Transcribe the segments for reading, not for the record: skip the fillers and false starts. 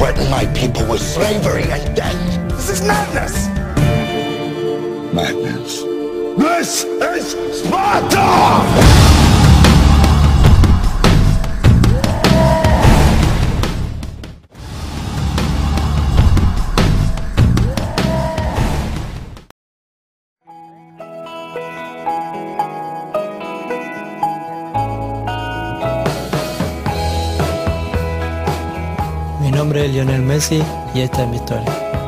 threaten my people with slavery and death. This is madness! Madness. This is Sparta! Mi nombre es Lionel Messi y esta es mi historia.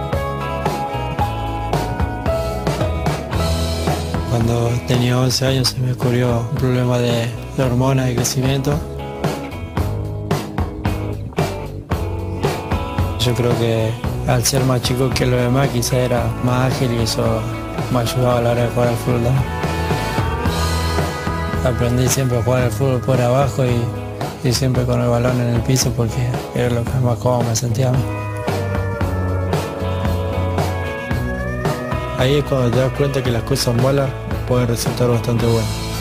Cuando tenía 11 años se me descubrió un problema de hormonas de crecimiento. Yo creo que al ser más chico que los demás quizá era más ágil y eso me ayudaba a la hora de jugar al fútbol. Aprendí siempre a jugar al fútbol por abajo y siempre con el balón en el piso porque era lo que más cómodo me sentía a mí. Ahí es cuando te das cuenta que las cosas malas pueden resultar bastante buenas.